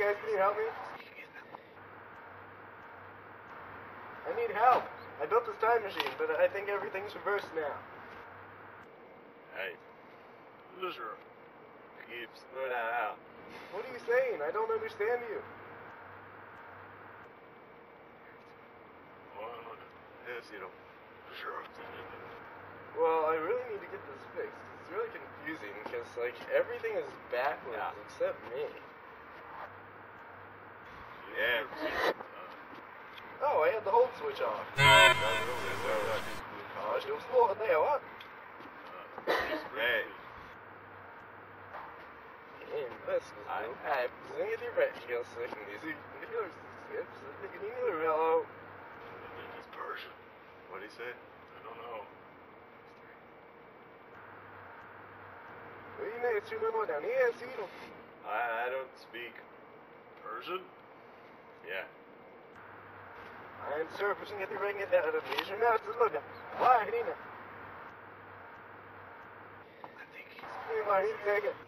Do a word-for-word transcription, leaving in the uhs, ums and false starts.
guys, can you help me? I need help. I built this time machine, but I think everything's reversed now. Hey, loser. Keep spit that out. What are you saying? I don't understand you. Well, yes, you know. Sure. Well, I really need to get this fixed. It's really confusing because, like, everything is backwards Yeah. except me. Yeah. Oh, I had the hold switch off. Gosh, it was full of there, what? Hey. I have seen the red skills second easy. Skips, the beginning hello. It's Persian. What'd he say? I don't know. We need to know down here, see you. I, I don't speak Persian? Yeah. I'm surfacing at the ring at the Asian Masters. Look, why, Nina? I think he's. Hey, why, he's taking.